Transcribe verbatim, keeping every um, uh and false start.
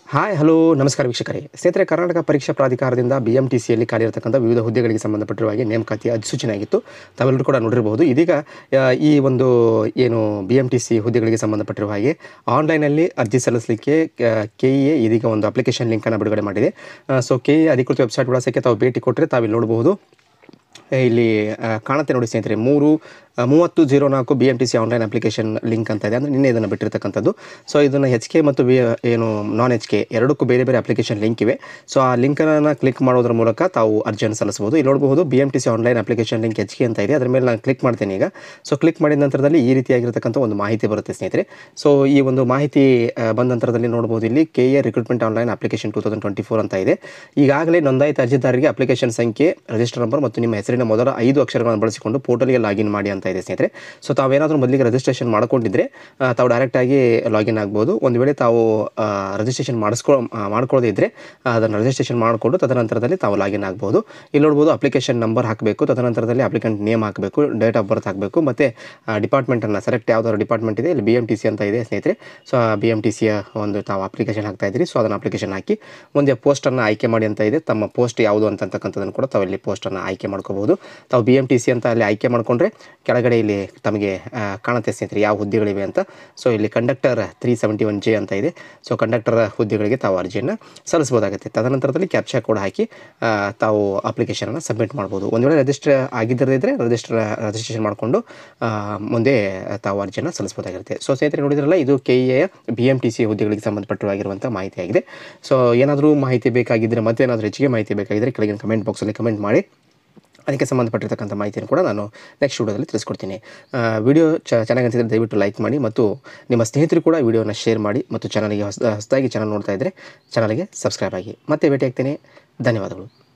Hi hello ನಮಸ್ಕಾರ ವೀಕ್ಷಕರೇ. ಸ್ನೇಹಿತರೆ, ಕರ್ನಾಟಕ ಪರೀಕ್ಷಾ ಪ್ರಾಧಿಕಾರದಿಂದ ಬಿ ಎಂ ಟಿ ಸಿಯಲ್ಲಿ ಖಾಲಿ ಇರತಕ್ಕಂಥ ವಿವಿಧ ಹುದ್ದೆಗಳಿಗೆ ಸಂಬಂಧಪಟ್ಟಿರುವ ಹಾಗೆ ನೇಮಕಾತಿಯ ಅಧಿಸೂಚನೆ ಆಗಿತ್ತು. ತಾವೆಲ್ಲರೂ ಕೂಡ ನೋಡಿರಬಹುದು. ಇದೀಗ ಈ ಒಂದು ಏನು ಬಿ ಎಂ ಟಿ ಸಿ ಹುದ್ದೆಗಳಿಗೆ ಸಂಬಂಧಪಟ್ಟಿರುವ ಹಾಗೆ ಆನ್ಲೈನಲ್ಲಿ ಅರ್ಜಿ ಸಲ್ಲಿಸಲಿಕ್ಕೆ ಕೆ ಇ ಎ ಇದೀಗ ಒಂದು ಅಪ್ಲಿಕೇಶನ್ ಲಿಂಕನ್ನು ಬಿಡುಗಡೆ ಮಾಡಿದೆ. ಸೊ ಕೆ ಇ ಎ ಅಧಿಕೃತ ವೆಬ್ಸೈಟ್ ವಿಳಾಸಕ್ಕೆ ತಾವು ಭೇಟಿ ಕೊಟ್ಟರೆ ತಾವಿಲ್ಲಿ ನೋಡಬಹುದು. ಇಲ್ಲಿ ಕಾಣುತ್ತೆ ನೋಡಿ ಸ್ನೇಹಿತರೆ, ಮೂರು ಮೂವತ್ತು ಜೀರೋ ನಾಲ್ಕು B M T C online application link ಅಂತ ಇದೆ. ಅಂದರೆ ನಿನ್ನೆ ಇದನ್ನು ಬಿಟ್ಟಿರ್ತಕ್ಕಂಥದ್ದು. ಸೊ ಇದನ್ನು ಎಚ್ ಕೆ ಮತ್ತು ಬಿ ಏನು ನಾನ್ ಎಚ್ ಕೆ ಎರಡಕ್ಕೂ ಬೇರೆ ಬೇರೆ ಅಪ್ಲಿಕೇಶನ್ ಲಿಂಕ್ ಇವೆ. ಸೊ ಆ ಲಿಂಕನ್ನು ಕ್ಲಿಕ್ ಮಾಡೋದ್ರ ಮೂಲಕ ತಾವು ಅರ್ಜಿಯನ್ನು ಸಲ್ಲಿಸಬಹುದು. ಇಲ್ಲಿ ನೋಡಬಹುದು B M T C online application link H K ಅಂತ ಇದೆ. ಅದರ ಮೇಲೆ ನಾನು ಕ್ಲಿಕ್ ಮಾಡ್ತೇನೆ ಈಗ. ಸೊ ಕ್ಲಿಕ್ ಮಾಡಿದ ನಂತರದಲ್ಲಿ ಈ ರೀತಿಯಾಗಿರ್ತಕ್ಕಂಥ ಒಂದು ಮಾಹಿತಿ ಬರುತ್ತೆ ಸ್ನೇಹಿತರೆ. ಸೊ ಈ ಒಂದು ಮಾಹಿತಿ ಬಂದ ನಂತರದಲ್ಲಿ ನೋಡಬಹುದು ಇಲ್ಲಿ K A recruitment online application two thousand twenty four ಅಂತ ಇದೆ. ಈಗಾಗಲೇ ನೋಂದಾಯಿತ ಅರ್ಜಿದಾರರಿಗೆ ಅಪ್ಲಿಕೇಶನ್ ಸಂಖ್ಯೆ, ರಿಜಿಸ್ಟರ್ ನಂಬರ್ ಮತ್ತು ನಿಮ್ಮ ಹೆಸರಿನ ಮೊದಲ ಐದು ಅಕ್ಷರಗಳನ್ನು ಬಳಸಿಕೊಂಡು ಪೋರ್ಟಲ್ಗೆ ಲಾಗಿನ್ ಮಾಡಿ ಅಂತ ಇದೆ ಸ್ನೇಹಿತರೆ. ಸೊ ತಾವೇನಾದರೂ ಮೊದಲಿಗೆ ರಿಜಿಸ್ಟ್ರೇಷನ್ ಮಾಡ್ಕೊಂಡಿದ್ರೆ ತಾವು ಡೈರೆಕ್ಟಾಗಿ ಲಾಗಿನ್ ಆಗ್ಬೋದು. ಒಂದು ವೇಳೆ ತಾವು ರಿಜಿಸ್ಟ್ರೇಷನ್ ಮಾಡಿಸ್ಕೊ ಮಾಡ್ಕೊಳ್ಳೋದೇ ಇದ್ದರೆ ಅದನ್ನು ರಿಜಿಸ್ಟ್ರೇಷನ್ ಮಾಡಿಕೊಂಡು ತದನಂತರದಲ್ಲಿ ತಾವು ಲಾಗಿನ್ ಆಗ್ಬೋದು. ಇಲ್ಲಿ ನೋಡ್ಬೋದು ಅಪ್ಲಿಕೇಶನ್ ನಂಬರ್ ಹಾಕಬೇಕು, ತದನಂತರದಲ್ಲಿ ಅಪ್ಲಿಕೆಂಟ್ ನೇಮ್ ಹಾಕಬೇಕು, ಡೇಟ್ ಆಫ್ ಬರ್ತ್ ಹಾಕಬೇಕು, ಮತ್ತು ಡಿಪಾರ್ಟ್ಮೆಂಟನ್ನು ಸೆಲೆಕ್ಟ್ ಯಾವುದಾದ್ರು ಡಿಪಾರ್ಟ್ಮೆಂಟ್ ಇದೆ ಇಲ್ಲಿ ಬಿ ಎಂ ಟಿ ಸಿ ಅಂತ ಇದೆ ಸ್ನೇಹಿತರೆ. ಸೊ ಬಿ ಎಂ ಟಿ ಸಿಯ ಒಂದು ತಾವು ಅಪ್ಲಿಕೇಶನ್ ಹಾಕ್ತಾ ಇದ್ದೀರಿ. ಸೊ ಅದನ್ನು ಅಪ್ಲಿಕೇಶನ್ ಹಾಕಿ ಮುಂದೆ ಪೋಸ್ಟನ್ನು ಆಯ್ಕೆ ಮಾಡಿ ಅಂತ ಇದೆ. ತಮ್ಮ ಪೋಸ್ಟ್ ಯಾವುದು ಅಂತಕ್ಕಂಥದ್ದನ್ನು ಕೂಡ ತಾವು ಇಲ್ಲಿ ಪೋಸ್ಟನ್ನು ಆಯ್ಕೆ ಮಾಡ್ಕೋಬಹುದು. ತಾವು ಬಿ ಎಂ ಟಿ ಸಿ ಅಂತ ಅಲ್ಲಿ ಆಯ್ಕೆ ಮಾಡಿಕೊಂಡ್ರೆ ಕೆಳಗಡೆ ಇಲ್ಲಿ ತಮಗೆ ಕಾಣುತ್ತೆ ಸ್ನೇಹಿತರೆ ಯಾವ ಹುದ್ದೆಗಳಿವೆ ಅಂತ. ಸೊ ಇಲ್ಲಿ conductor three seventy one J ಅಂತ ಇದೆ. ಸೊ ಕಂಡಕ್ಟರ್ ಹುದ್ದೆಗಳಿಗೆ ತಾವು ಅರ್ಜಿಯನ್ನು ಸಲ್ಲಿಸಬಹುದಾಗುತ್ತೆ. ತದನಂತರದಲ್ಲಿ ಕ್ಯಾಪ್ಚಾ ಕೋಡ್ ಹಾಕಿ ತಾವು ಅಪ್ಲಿಕೇಶನನ್ನು ಸಬ್ಮಿಟ್ ಮಾಡ್ಬೋದು. ಒಂದು ವೇಳೆ ರಿಜಿಸ್ಟರ್ ಆಗಿದ್ದರೆ ರಿಜಿಸ್ಟರ್ ರಿಜಿಸ್ಟ್ರೇಷನ್ ಮಾಡಿಕೊಂಡು ಮುಂದೆ ತಾವು ಅರ್ಜಿಯನ್ನು ಸಲ್ಲಿಸಬಹುದಾಗಿರುತ್ತೆ. ಸೊ ಸ್ನೇಹಿತರೆ ನೋಡಿದ್ರಲ್ಲ, ಇದು K E A B M T C ಹುದ್ದೆಗಳಿಗೆ ಸಂಬಂಧಪಟ್ಟಿರುವಂಥ ಮಾಹಿತಿಯಾಗಿದೆ. ಸೊ ಏನಾದರೂ ಮಾಹಿತಿ ಬೇಕಾಗಿದ್ದರೆ ಮತ್ತೆ ಏನಾದರೂ ಹೆಚ್ಚಿಗೆ ಮಾಹಿತಿ ಬೇಕಾಗಿದ್ದರೆ ಕೆಳಗಿನ ಕಮೆಂಟ್ ಬಾಕ್ಸಲ್ಲಿ ಕಮೆಂಟ್ ಮಾಡಿ. ಅದಕ್ಕೆ ಸಂಬಂಧಪಟ್ಟಿರ್ತಕ್ಕಂಥ ಮಾಹಿತಿಯನ್ನು ಕೂಡ ನಾನು ನೆಕ್ಸ್ಟ್ ವಿಡಿಯೋದಲ್ಲಿ ತಿಳಿಸ್ಕೊಡ್ತೀನಿ. ವಿಡಿಯೋ ಚೆನ್ನಾಗಿ ಅನಿಸಿದರೆ ದಯವಿಟ್ಟು ಲೈಕ್ ಮಾಡಿ ಮತ್ತು ನಿಮ್ಮ ಸ್ನೇಹಿತರು ಕೂಡ ವಿಡಿಯೋನ ಶೇರ್ ಮಾಡಿ ಮತ್ತು ಚಾನಲ್ಗೆ ಹೊಸ ಹೊಸದಾಗಿ ಚಾನಲ್ ನೋಡ್ತಾ ಇದ್ದರೆ ಚಾನಲ್ಗೆ ಸಬ್ಸ್ಕ್ರೈಬ್ ಆಗಿ. ಮತ್ತೆ ಭೇಟಿ ಆಗ್ತೇನೆ. ಧನ್ಯವಾದಗಳು.